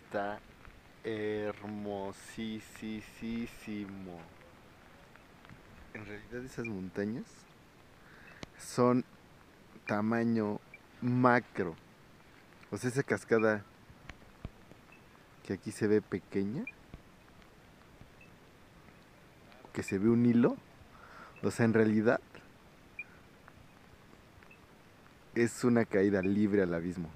está hermosísimo. En realidad esas montañas son tamaño macro. O sea, esa cascada que aquí se ve pequeña, que se ve un hilo, o sea, en realidad es una caída libre al abismo.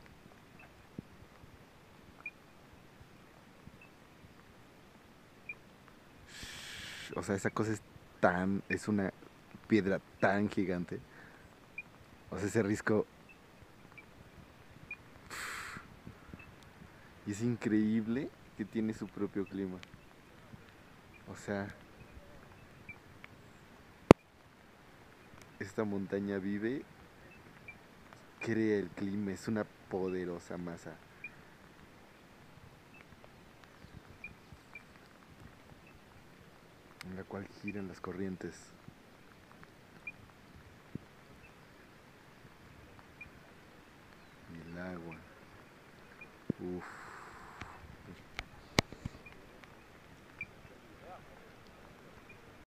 O sea, esa cosa es una piedra tan gigante. O sea, ese risco. Y es increíble que tiene su propio clima. O sea, esta montaña vive, crea el clima, es una poderosa masa en la cual giran las corrientes. Y el agua. Uf.